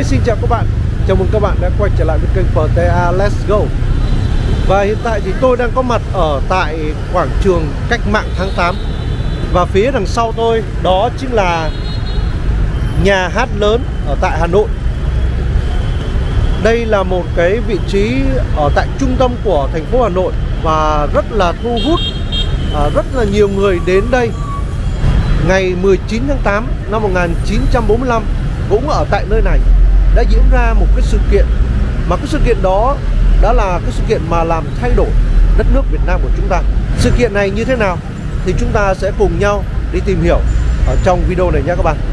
xin chào các bạn. Chào mừng các bạn đã quay trở lại với kênh PTA Let's Go. Và hiện tại thì tôi đang có mặt ở tại quảng trường Cách mạng tháng 8. Và phía đằng sau tôi đó chính là nhà hát lớn ở tại Hà Nội. Đây là một cái vị trí ở tại trung tâm của thành phố Hà Nội và rất là thu hút rất là nhiều người đến đây. Ngày 19 tháng 8 năm 1945 cũng ở tại nơi này đã diễn ra một cái sự kiện, mà cái sự kiện đó đã là cái sự kiện mà làm thay đổi đất nước Việt Nam của chúng ta. Sự kiện này như thế nào thì chúng ta sẽ cùng nhau đi tìm hiểu ở trong video này nha các bạn.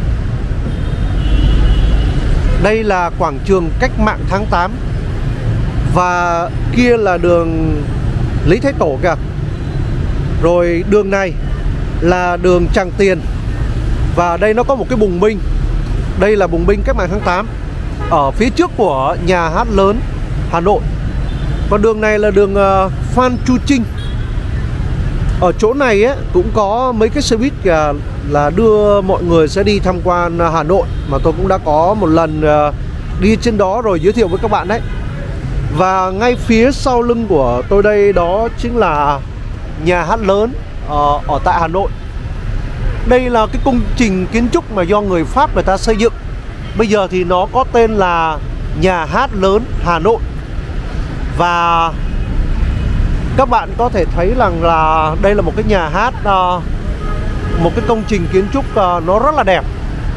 Đây là quảng trường Cách mạng tháng 8 và kia là đường Lý Thái Tổ kìa. Rồi đường này là đường Tràng Tiền. Và đây nó có một cái bùng binh. Đây là bùng binh Cách mạng tháng 8 ở phía trước của nhà hát lớn Hà Nội. Còn đường này là đường Phan Chu Trinh. Ở chỗ này ấy, cũng có mấy cái xe buýt kìa, là đưa mọi người sẽ đi tham quan Hà Nội. Mà tôi cũng đã có một lần đi trên đó rồi giới thiệu với các bạn đấy. Và ngay phía sau lưng của tôi đây đó chính là nhà hát lớn ở tại Hà Nội. Đây là cái công trình kiến trúc mà do người Pháp người ta xây dựng. Bây giờ thì nó có tên là Nhà hát lớn Hà Nội. Và các bạn có thể thấy rằng là đây là một cái nhà hát, một cái công trình kiến trúc nó rất là đẹp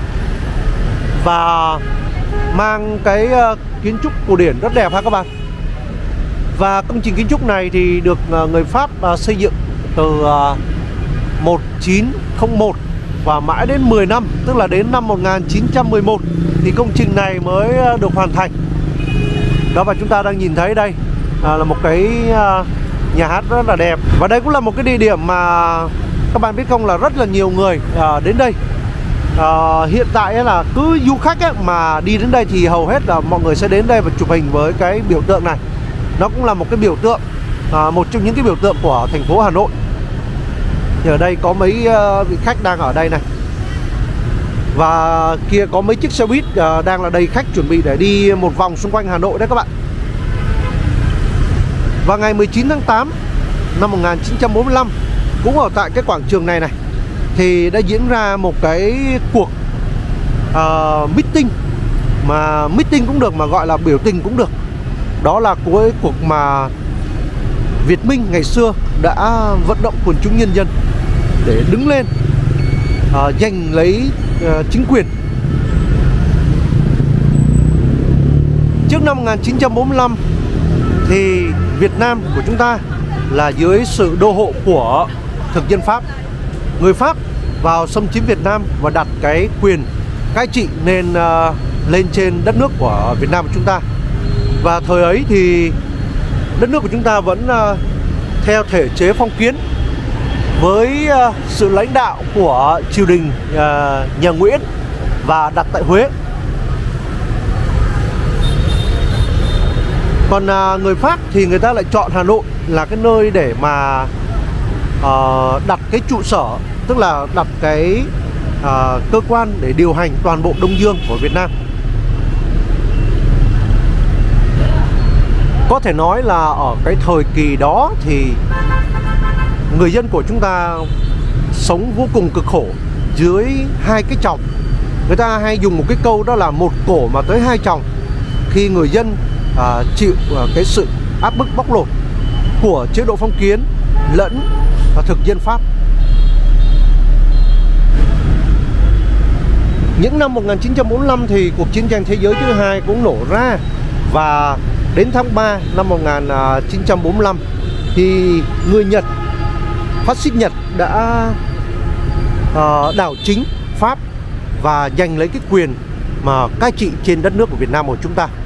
và mang cái kiến trúc cổ điển rất đẹp ha các bạn. Và công trình kiến trúc này thì được người Pháp xây dựng từ 1901 và mãi đến 10 năm, tức là đến năm 1911 thì công trình này mới được hoàn thành. Đó, và chúng ta đang nhìn thấy đây là một cái nhà hát rất là đẹp. Và đây cũng là một cái địa điểm mà các bạn biết không, là rất là nhiều người đến đây. Hiện tại ấy là cứ du khách ấy mà đi đến đây thì hầu hết là mọi người sẽ đến đây và chụp hình với cái biểu tượng này. Nó cũng là một cái biểu tượng, một trong những cái biểu tượng của thành phố Hà Nội. Thì ở đây có mấy vị khách đang ở đây này. Và kia có mấy chiếc xe buýt đang là đầy khách chuẩn bị để đi một vòng xung quanh Hà Nội đấy các bạn. Và ngày 19 tháng 8 năm 1945 cũng ở tại cái quảng trường này này thì đã diễn ra một cái cuộc meeting, mà meeting cũng được mà gọi là biểu tình cũng được. Đó là cuối cuộc mà Việt Minh ngày xưa đã vận động quần chúng nhân dân để đứng lên giành lấy chính quyền. Trước năm 1945 thì Việt Nam của chúng ta là dưới sự đô hộ của thực dân Pháp. Người Pháp vào xâm chiếm Việt Nam và đặt cái quyền cai trị lên trên đất nước của Việt Nam của chúng ta. Và thời ấy thì đất nước của chúng ta vẫn theo thể chế phong kiến với sự lãnh đạo của triều đình nhà Nguyễn và đặt tại Huế. Còn người Pháp thì người ta lại chọn Hà Nội là cái nơi để mà đặt cái trụ sở, tức là đặt cái cơ quan để điều hành toàn bộ Đông Dương của Việt Nam. Có thể nói là ở cái thời kỳ đó thì người dân của chúng ta sống vô cùng cực khổ dưới hai cái chòng. Người ta hay dùng một cái câu đó là một cổ mà tới hai chòng, khi người dân chịu cái sự áp bức bóc lột của chế độ phong kiến lẫn thực dân Pháp. Những năm 1945 thì cuộc chiến tranh thế giới thứ hai cũng nổ ra. Và đến tháng 3 năm 1945 thì người Nhật, phát xít Nhật đã đảo chính Pháp và giành lấy cái quyền mà cai trị trên đất nước của Việt Nam của chúng ta.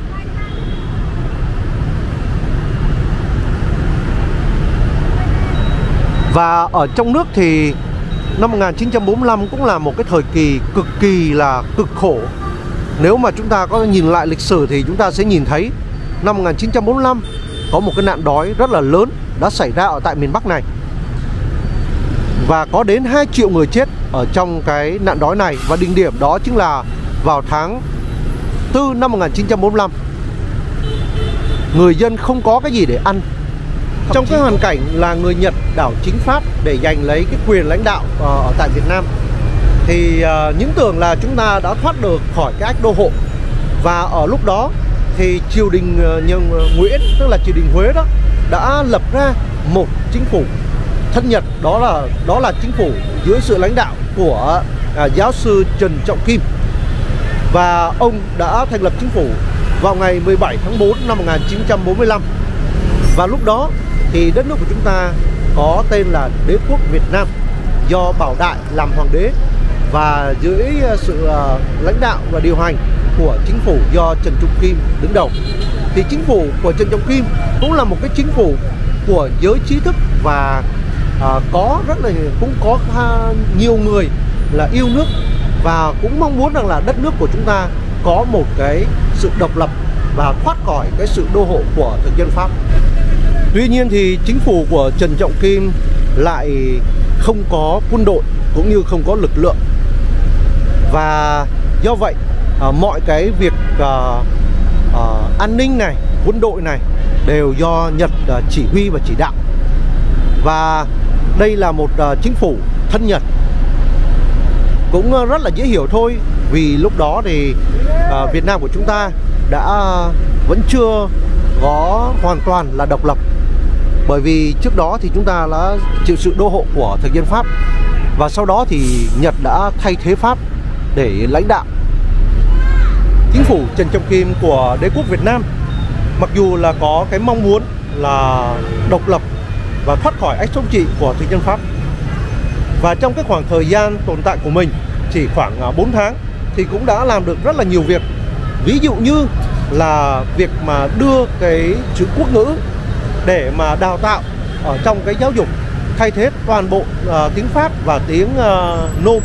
Và ở trong nước thì năm 1945 cũng là một cái thời kỳ cực kỳ là cực khổ. Nếu mà chúng ta có nhìn lại lịch sử thì chúng ta sẽ nhìn thấy năm 1945 có một cái nạn đói rất là lớn đã xảy ra ở tại miền Bắc này. Và có đến 2 triệu người chết ở trong cái nạn đói này. Và đỉnh điểm đó chính là vào tháng 4 năm 1945, người dân không có cái gì để ăn. Trong cái hoàn cảnh là người Nhật đảo chính Pháp để giành lấy cái quyền lãnh đạo ở tại Việt Nam, thì những tưởng là chúng ta đã thoát được khỏi cái ách đô hộ. Và ở lúc đó thì triều đình Nguyễn, tức là triều đình Huế đó, đã lập ra một chính phủ thân Nhật, đó là chính phủ dưới sự lãnh đạo của giáo sư Trần Trọng Kim. Và ông đã thành lập chính phủ vào ngày 17 tháng 4 năm 1945. Và lúc đó thì đất nước của chúng ta có tên là Đế quốc Việt Nam, do Bảo Đại làm hoàng đế, và dưới sự lãnh đạo và điều hành của chính phủ do Trần Trọng Kim đứng đầu. Thì chính phủ của Trần Trọng Kim cũng là một cái chính phủ của giới trí thức, và cũng có nhiều người là yêu nước và cũng mong muốn rằng là đất nước của chúng ta có một cái sự độc lập và thoát khỏi cái sự đô hộ của thực dân Pháp. Tuy nhiên thì chính phủ của Trần Trọng Kim lại không có quân đội cũng như không có lực lượng, và do vậy mọi cái việc an ninh này, quân đội này đều do Nhật chỉ huy và chỉ đạo. Và đây là một chính phủ thân Nhật, cũng rất là dễ hiểu thôi, vì lúc đó thì Việt Nam của chúng ta vẫn chưa có hoàn toàn là độc lập, bởi vì trước đó thì chúng ta đã chịu sự đô hộ của thực dân Pháp, và sau đó thì Nhật đã thay thế Pháp để lãnh đạo. Chính phủ Trần Trọng Kim của Đế quốc Việt Nam mặc dù là có cái mong muốn là độc lập và thoát khỏi ách thống trị của thực dân Pháp, và trong cái khoảng thời gian tồn tại của mình chỉ khoảng 4 tháng thì cũng đã làm được rất là nhiều việc. Ví dụ như là việc mà đưa cái chữ quốc ngữ để mà đào tạo ở trong cái giáo dục, thay thế toàn bộ tiếng Pháp và tiếng Nôm,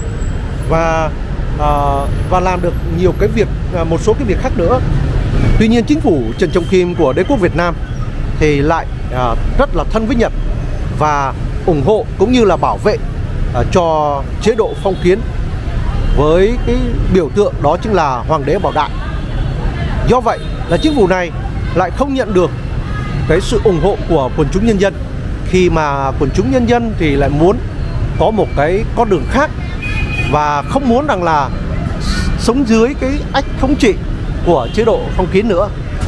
và làm được nhiều cái việc, một số cái việc khác nữa. Tuy nhiên chính phủ Trần Trọng Kim của Đế quốc Việt Nam thì lại rất là thân với Nhật và ủng hộ cũng như là bảo vệ cho chế độ phong kiến, với cái biểu tượng đó chính là Hoàng đế Bảo Đại. Do vậy là chính phủ này lại không nhận được cái sự ủng hộ của quần chúng nhân dân, khi mà quần chúng nhân dân thì lại muốn có một cái con đường khác, và không muốn rằng là sống dưới cái ách thống trị của chế độ phong kiến nữa.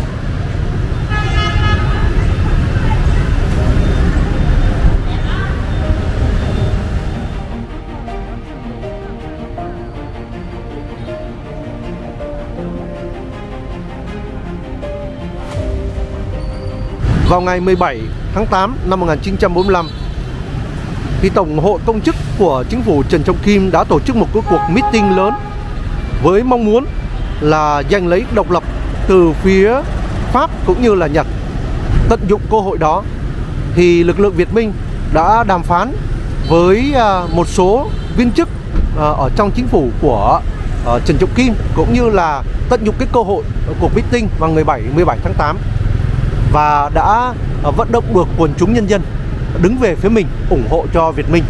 Vào ngày 17 tháng 8 năm 1945 thì Tổng hội Công chức của chính phủ Trần Trọng Kim đã tổ chức một cuộc meeting lớn với mong muốn là giành lấy độc lập từ phía Pháp cũng như là Nhật. Tận dụng cơ hội đó thì lực lượng Việt Minh đã đàm phán với một số viên chức ở trong chính phủ của Trần Trọng Kim, cũng như là tận dụng cái cơ hội cuộc meeting vào ngày 17 tháng 8 và đã vận động được quần chúng nhân dân đứng về phía mình, ủng hộ cho Việt Minh.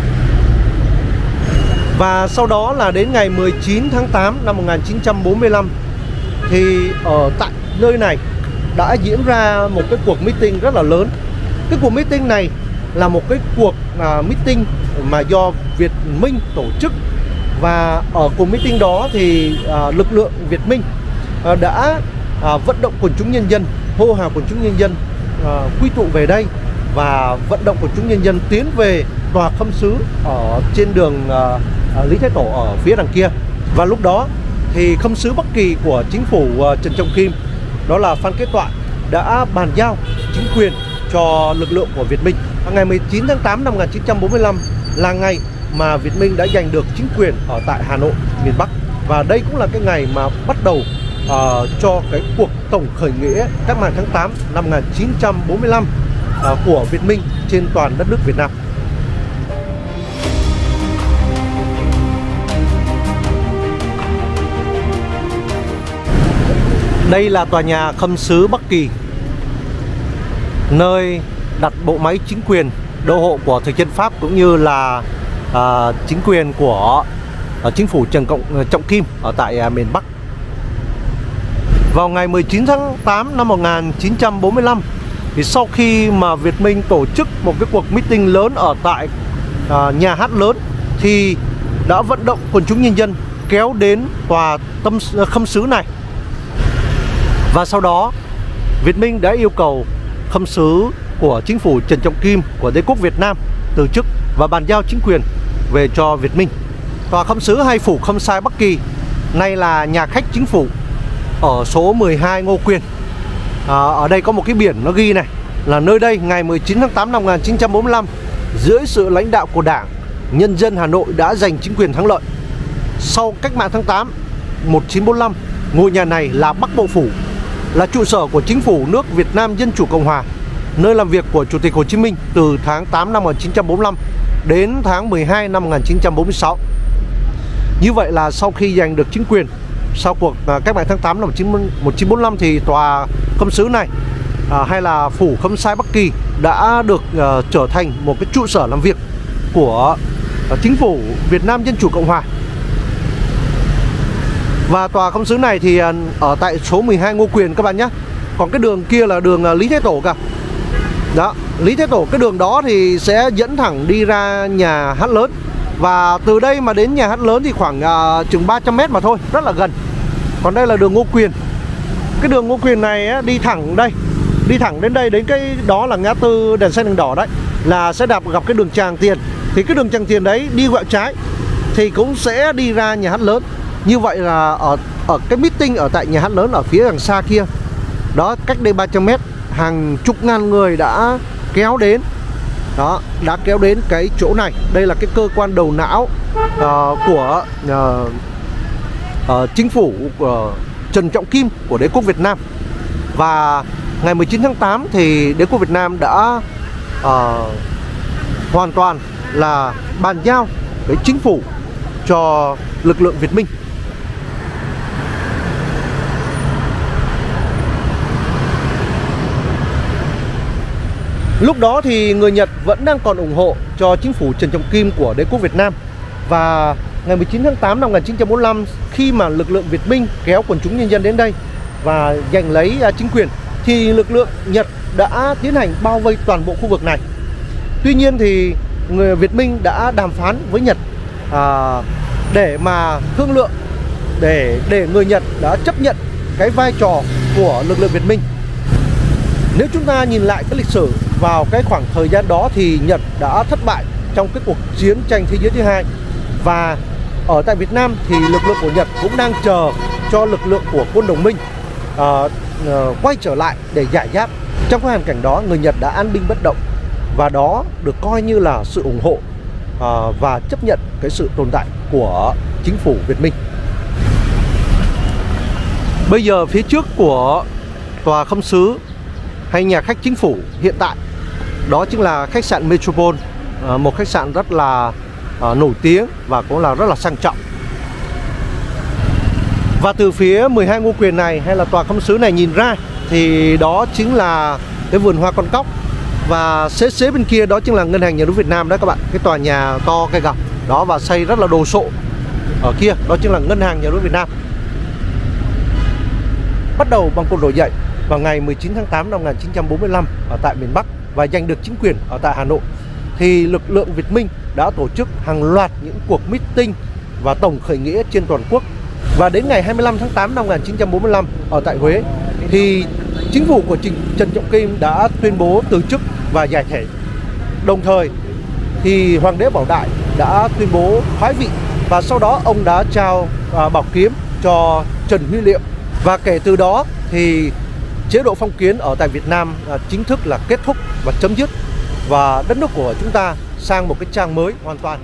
Và sau đó là đến ngày 19 tháng 8 năm 1945 thì ở tại nơi này đã diễn ra một cái cuộc meeting rất là lớn. Cái cuộc meeting này là một cái cuộc meeting mà do Việt Minh tổ chức, và ở cuộc meeting đó thì lực lượng Việt Minh đã vận động quần chúng nhân dân, hô hào quần chúng nhân dân quy tụ về đây, và vận động quần chúng nhân dân tiến về tòa khâm sứ ở trên đường Lý Thái Tổ ở phía đằng kia. Và lúc đó thì khâm sứ Bắc Kỳ của chính phủ Trần Trọng Kim, đó là Phan Kế Toại, đã bàn giao chính quyền cho lực lượng của Việt Minh. Ngày 19 tháng 8 năm 1945 là ngày mà Việt Minh đã giành được chính quyền ở tại Hà Nội, miền Bắc. Và đây cũng là cái ngày mà bắt đầu cho cái cuộc tổng khởi nghĩa cách mạng tháng 8 năm 1945 của Việt Minh trên toàn đất nước Việt Nam. Đây là tòa nhà khâm sứ Bắc Kỳ, nơi đặt bộ máy chính quyền đô hộ của thực dân Pháp cũng như là chính quyền của chính phủ Trần Trọng Kim ở tại miền Bắc. Vào ngày 19 tháng 8 năm 1945, thì sau khi mà Việt Minh tổ chức một cái cuộc meeting lớn ở tại nhà hát lớn, thì đã vận động quần chúng nhân dân kéo đến tòa khâm sứ này. Và sau đó Việt Minh đã yêu cầu khâm sứ của chính phủ Trần Trọng Kim của Đế quốc Việt Nam từ chức và bàn giao chính quyền về cho Việt Minh. Tòa khâm sứ hay phủ Khâm Sai Bắc Kỳ, nay là nhà khách chính phủ, ở số 12 Ngô Quyền. Ở đây có một cái biển nó ghi này là nơi đây ngày 19 tháng 8 năm 1945, dưới sự lãnh đạo của Đảng, nhân dân Hà Nội đã giành chính quyền thắng lợi. Sau cách mạng tháng 8 1945, ngôi nhà này là Bắc Bộ Phủ, là trụ sở của chính phủ nước Việt Nam Dân Chủ Cộng Hòa, nơi làm việc của Chủ tịch Hồ Chí Minh từ tháng 8 năm 1945 đến tháng 12 năm 1946. Như vậy là sau khi giành được chính quyền, sau cuộc cách mạng tháng 8 năm 1945, thì tòa khâm sứ này hay là phủ Khâm Sai Bắc Kỳ đã được trở thành một cái trụ sở làm việc của chính phủ Việt Nam Dân Chủ Cộng Hòa. Và tòa khâm sứ này thì ở tại số 12 Ngô Quyền các bạn nhé. Còn cái đường kia là đường Lý Thái Tổ cả. Đó, Lý Thái Tổ, cái đường đó thì sẽ dẫn thẳng đi ra nhà hát lớn. Và từ đây mà đến nhà hát lớn thì khoảng chừng 300 m mà thôi, rất là gần. Còn đây là đường Ngô Quyền. Cái đường Ngô Quyền này á, đi thẳng đây, đi thẳng đến đây, đến cái đó là ngã tư đèn xanh đèn đỏ đấy, là sẽ gặp cái đường Tràng Tiền. Thì cái đường Tràng Tiền đấy đi quẹo trái thì cũng sẽ đi ra nhà hát lớn. Như vậy là ở cái meeting ở tại nhà hát lớn ở phía đằng xa kia đó, cách đây 300 m, hàng chục ngàn người đã kéo đến. Đó, đã kéo đến cái chỗ này. Đây là cái cơ quan đầu não của chính phủ của Trần Trọng Kim của Đế quốc Việt Nam. Và ngày 19 tháng 8 thì Đế quốc Việt Nam đã hoàn toàn là bàn giao cái chính phủ cho lực lượng Việt Minh. Lúc đó thì người Nhật vẫn đang còn ủng hộ cho chính phủ Trần Trọng Kim của Đế quốc Việt Nam. Và ngày 19 tháng 8 năm 1945, khi mà lực lượng Việt Minh kéo quần chúng nhân dân đến đây và giành lấy chính quyền, thì lực lượng Nhật đã tiến hành bao vây toàn bộ khu vực này. Tuy nhiên thì người Việt Minh đã đàm phán với Nhật để mà thương lượng, để người Nhật đã chấp nhận cái vai trò của lực lượng Việt Minh. Nếu chúng ta nhìn lại cái lịch sử vào cái khoảng thời gian đó thì Nhật đã thất bại trong cái cuộc chiến tranh thế giới thứ hai. Và ở tại Việt Nam thì lực lượng của Nhật cũng đang chờ cho lực lượng của quân đồng minh quay trở lại để giải giáp. Trong cái hoàn cảnh đó, người Nhật đã an binh bất động, và đó được coi như là sự ủng hộ và chấp nhận cái sự tồn tại của chính phủ Việt Minh. Bây giờ phía trước của tòa khâm sứ hay nhà khách chính phủ hiện tại, đó chính là khách sạn Metropole, một khách sạn rất là nổi tiếng và cũng là rất là sang trọng. Và từ phía 12 Ngô Quyền này hay là tòa khâm sứ này nhìn ra thì đó chính là cái vườn hoa con cóc. Và xế bên kia đó chính là Ngân hàng Nhà nước Việt Nam đấy các bạn. Cái tòa nhà to cây gọc đó và xây rất là đồ sộ. Ở kia đó chính là Ngân hàng Nhà nước Việt Nam. Bắt đầu bằng cuộc nổi dậy vào ngày 19 tháng 8 năm 1945 ở tại miền Bắc và giành được chính quyền ở tại Hà Nội, thì lực lượng Việt Minh đã tổ chức hàng loạt những cuộc meeting và tổng khởi nghĩa trên toàn quốc. Và đến ngày 25 tháng 8 năm 1945 ở tại Huế thì chính phủ của Trần Trọng Kim đã tuyên bố từ chức và giải thể. Đồng thời thì Hoàng đế Bảo Đại đã tuyên bố thoái vị, và sau đó ông đã trao bảo kiếm cho Trần Huy Liệu. Và kể từ đó thì chế độ phong kiến ở tại Việt Nam chính thức là kết thúc và chấm dứt, và đất nước của chúng ta sang một cái trang mới hoàn toàn.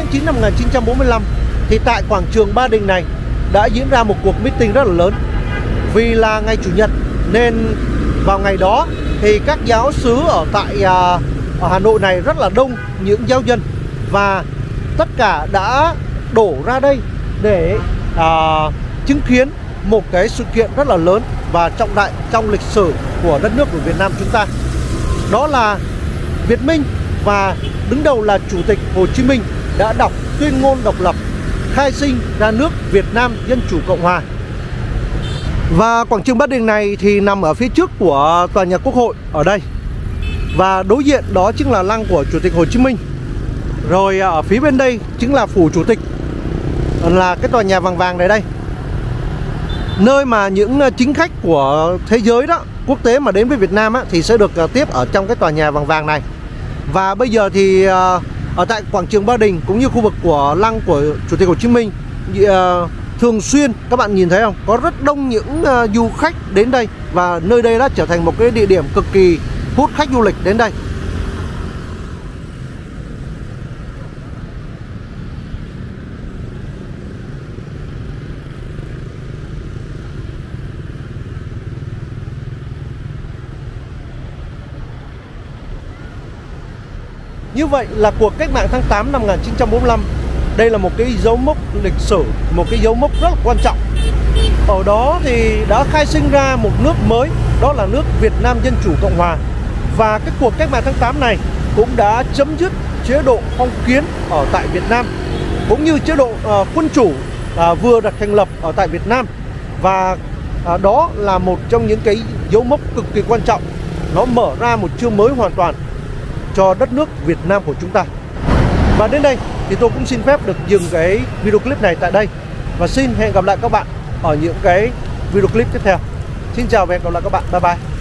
9 năm 1945 thì tại quảng trường Ba Đình này đã diễn ra một cuộc meeting rất là lớn. Vì là ngày Chủ nhật nên vào ngày đó thì các giáo xứ ở tại ở Hà Nội này rất là đông những giáo dân, và tất cả đã đổ ra đây để chứng kiến một cái sự kiện rất là lớn và trọng đại trong lịch sử của đất nước của Việt Nam chúng ta. Đó là Việt Minh, và đứng đầu là Chủ tịch Hồ Chí Minh đã đọc tuyên ngôn độc lập, khai sinh ra nước Việt Nam Dân Chủ Cộng Hòa. Và quảng trường Ba Đình này thì nằm ở phía trước của tòa nhà Quốc hội ở đây, và đối diện đó chính là lăng của Chủ tịch Hồ Chí Minh. Rồi ở phía bên đây chính là phủ Chủ tịch, là cái tòa nhà vàng vàng này đây, nơi mà những chính khách của thế giới đó, quốc tế mà đến với Việt Nam á, thì sẽ được tiếp ở trong cái tòa nhà vàng vàng này. Và bây giờ thì ở tại quảng trường Ba Đình cũng như khu vực của lăng của Chủ tịch Hồ Chí Minh, thường xuyên các bạn nhìn thấy không, có rất đông những du khách đến đây, và nơi đây đã trở thành một cái địa điểm cực kỳ hút khách du lịch đến đây. Như vậy là cuộc cách mạng tháng 8 năm 1945, đây là một cái dấu mốc lịch sử, một cái dấu mốc rất là quan trọng. Ở đó thì đã khai sinh ra một nước mới, đó là nước Việt Nam Dân Chủ Cộng Hòa. Và cái cuộc cách mạng tháng 8 này cũng đã chấm dứt chế độ phong kiến ở tại Việt Nam, cũng như chế độ quân chủ vừa được thành lập ở tại Việt Nam. Và đó là một trong những cái dấu mốc cực kỳ quan trọng. Nó mở ra một chương mới hoàn toàn cho đất nước Việt Nam của chúng ta. Và đến đây thì tôi cũng xin phép được dừng cái video clip này tại đây, và xin hẹn gặp lại các bạn ở những cái video clip tiếp theo. Xin chào và hẹn gặp lại các bạn. Bye bye.